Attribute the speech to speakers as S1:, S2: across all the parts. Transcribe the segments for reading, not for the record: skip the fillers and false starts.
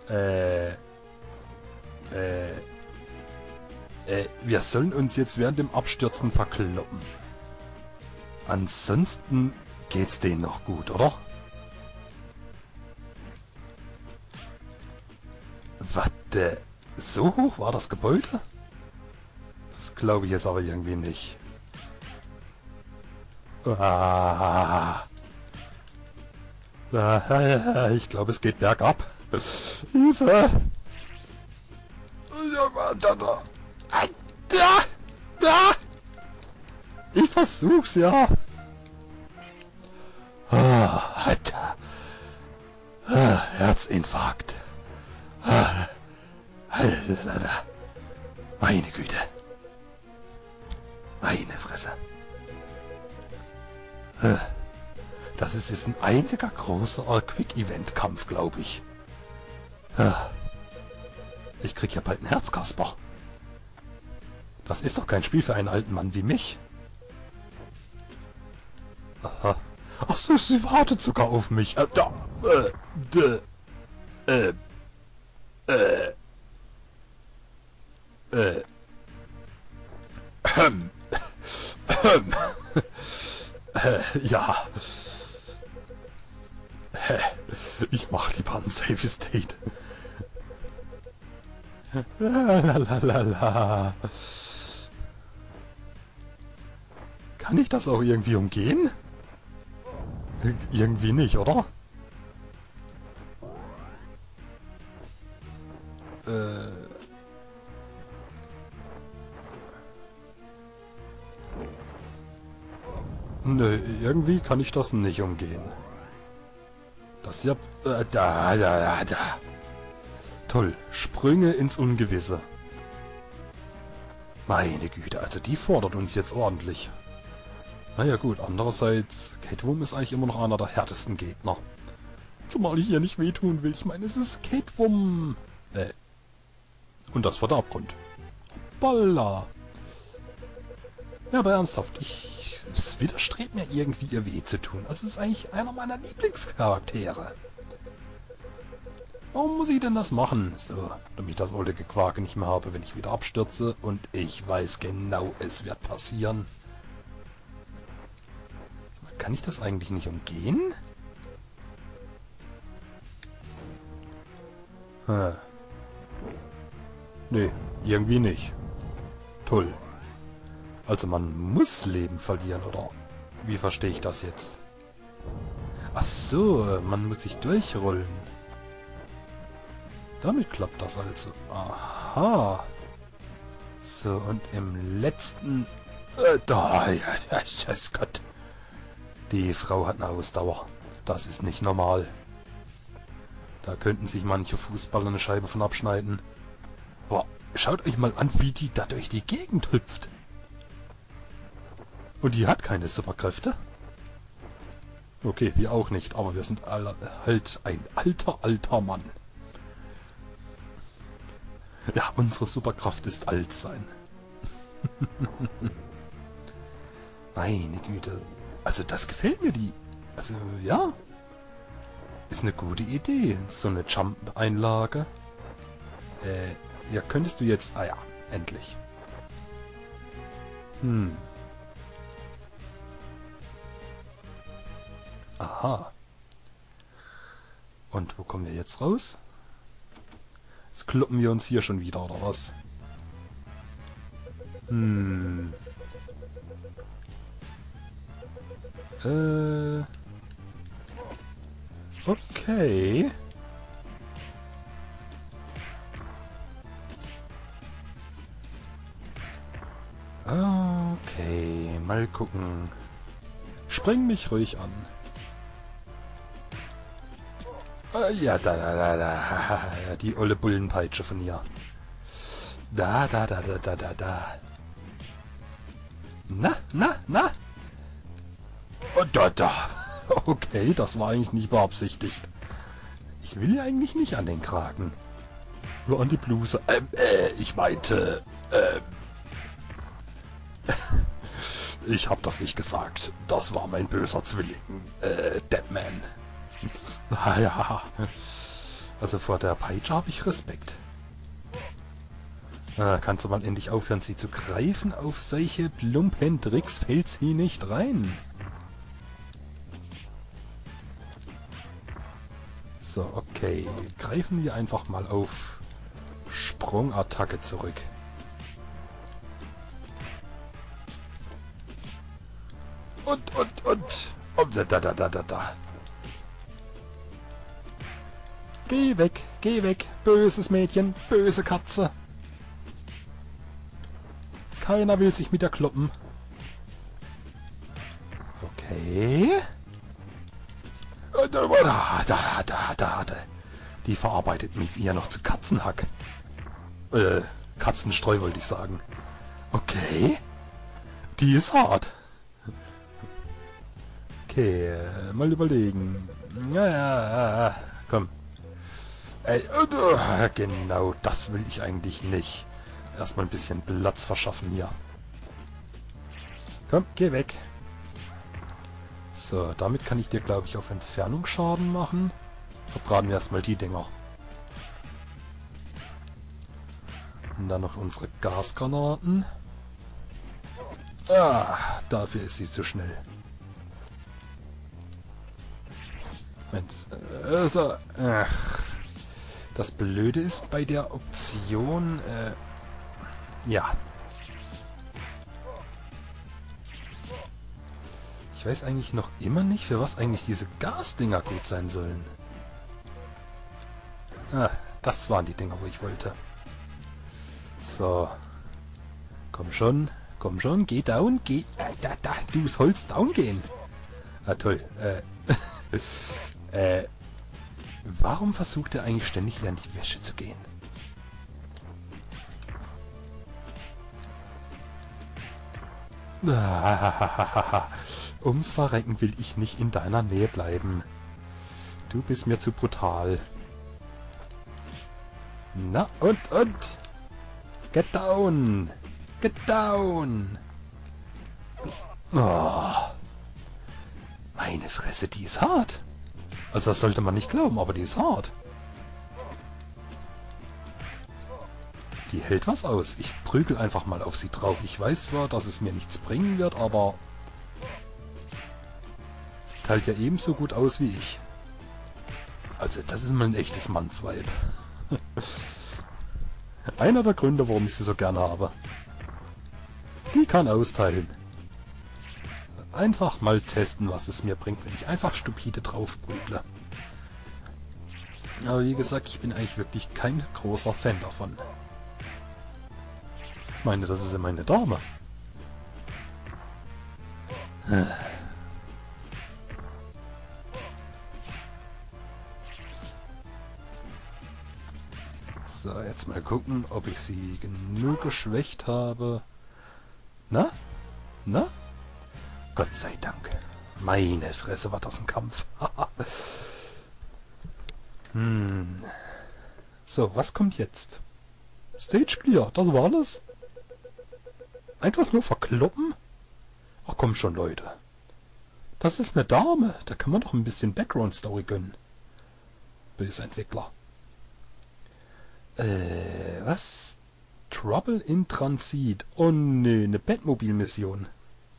S1: Wir sollen uns jetzt während dem Abstürzen verkloppen. Ansonsten geht's denen noch gut, oder? Warte, so hoch war das Gebäude? Das glaube ich jetzt aber irgendwie nicht. Ich glaube, es geht bergab. Hilfe! Ich versuch's, ja. Alter. Herzinfarkt. Meine Güte. Meine Fresse. Das ist jetzt ein einziger großer Quick-Event-Kampf, glaube ich. Ich krieg ja bald einen Herzkasper. Das ist doch kein Spiel für einen alten Mann wie mich. Aha. Ach so, sie wartet sogar auf mich. Ja. Ich mach lieber ein Save State. Lalalala. Kann ich das auch irgendwie umgehen? Irgendwie nicht, oder? Nö, irgendwie kann ich das nicht umgehen. Das ja... Da. Toll, Sprünge ins Ungewisse. Meine Güte, also die fordert uns jetzt ordentlich. Naja gut, andererseits, Catwurm ist eigentlich immer noch einer der härtesten Gegner. Zumal ich ihr nicht wehtun will. Ich meine, es ist Catwurm. Und das war der Abgrund. Hoppala. Ja, aber ernsthaft, es widerstrebt mir irgendwie, ihr weh zu tun. Also es ist eigentlich einer meiner Lieblingscharaktere. Warum muss ich denn das machen? So, damit ich das alte Gequake nicht mehr habe, wenn ich wieder abstürze. Und ich weiß genau, es wird passieren. Kann ich das eigentlich nicht umgehen? Nee, irgendwie nicht. Toll. Also man muss Leben verlieren, oder wie verstehe ich das jetzt? Ach so, man muss sich durchrollen. Damit klappt das also. Aha. So, und im letzten... Gott. Die Frau hat eine Ausdauer. Das ist nicht normal. Da könnten sich manche Fußballer eine Scheibe von abschneiden. Boah, schaut euch mal an, wie die da durch die Gegend hüpft. Und die hat keine Superkräfte. Okay, wir auch nicht, aber wir sind halt ein alter Mann. Ja, unsere Superkraft ist alt sein. Meine Güte. Also das gefällt mir, die... Also, ja. Ist eine gute Idee. So eine Jump-Einlage. Ja, könntest du jetzt... Ah ja, endlich. Aha. Und wo kommen wir jetzt raus? Jetzt kloppen wir uns hier schon wieder, oder was? Okay. Okay, mal gucken. Spring mich ruhig an. Ja, da. Die olle Bullenpeitsche von hier. Da. Na? Oh, da. Okay, das war eigentlich nicht beabsichtigt. Ich will ja eigentlich nicht an den Kragen. Nur an die Bluse. Ich meinte... Ich hab das nicht gesagt. Das war mein böser Zwilling. Deadman. Ah ja. Also vor der Peitsche habe ich Respekt. Kannst du mal endlich aufhören, sie zu greifen? Auf solche plumpen Tricks fällt sie nicht rein. So, okay. Greifen wir einfach mal auf Sprungattacke zurück. Und. Oh, da. Geh weg, böses Mädchen, böse Katze. Keiner will sich mit der kloppen. Okay. Da. Die verarbeitet mich eher noch zu Katzenhack. Katzenstreu wollte ich sagen. Okay. Die ist hart. Okay, mal überlegen. Ja, komm. Genau, das will ich eigentlich nicht. Erstmal ein bisschen Platz verschaffen hier. Komm, geh weg. So, damit kann ich dir, glaube ich, auf Entfernung Schaden machen. Verbraten wir erstmal die Dinger. Und dann noch unsere Gasgranaten. Dafür ist sie zu schnell. Moment. Das Blöde ist bei der Option... ja. Ich weiß eigentlich noch immer nicht, für was eigentlich diese Gasdinger gut sein sollen. Das waren die Dinger, wo ich wollte. So. Komm schon, geh down, geh... du sollst down gehen. Toll. Warum versucht er eigentlich ständig hier an die Wäsche zu gehen? Ums Verrecken will ich nicht in deiner Nähe bleiben. Du bist mir zu brutal. Na und? Get down! Get down! Oh. Meine Fresse, die ist hart. Also das sollte man nicht glauben, aber die ist hart. Die hält was aus. Ich prügel einfach mal auf sie drauf. Ich weiß zwar, dass es mir nichts bringen wird, aber... sie teilt ja ebenso gut aus wie ich. Also das ist mal ein echtes Mannsweib. Einer der Gründe, warum ich sie so gerne habe. Die kann austeilen. Einfach mal testen, was es mir bringt, wenn ich einfach stupide draufprügle. Aber wie gesagt, ich bin eigentlich wirklich kein großer Fan davon. Ich meine, das ist ja meine Dame. So, jetzt mal gucken, ob ich sie genug geschwächt habe. Na? Gott sei Dank. Meine Fresse, war das ein Kampf. So, was kommt jetzt? Stage Clear, das war alles? Einfach nur verkloppen? Ach komm schon, Leute. Das ist eine Dame. Da kann man doch ein bisschen Background-Story gönnen. Böse Entwickler. Was? Trouble in Transit. Oh ne, eine Batmobil-Mission.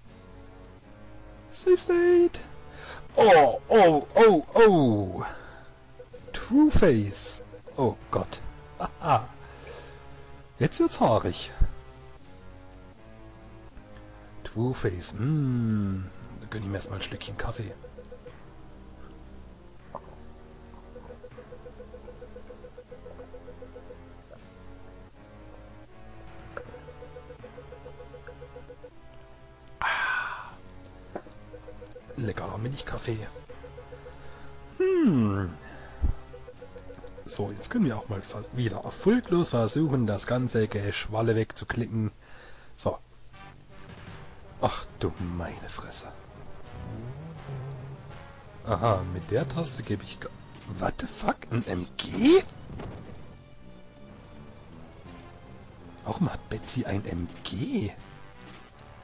S1: Safe State. Oh. Two-Face. Oh Gott. Haha. Jetzt wird's haarig. Two-Face. Da gönn ich mir erstmal ein Schlückchen Kaffee. Leckerer Milchkaffee. So, jetzt können wir auch mal wieder erfolglos versuchen, das ganze Geschwalle wegzuklicken. So. Ach du meine Fresse. Aha, mit der Taste gebe ich... What the fuck? Ein MG? Warum hat Betsy ein MG?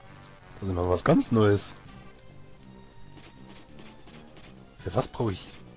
S1: Das ist mal was ganz Neues. Für was brauche ich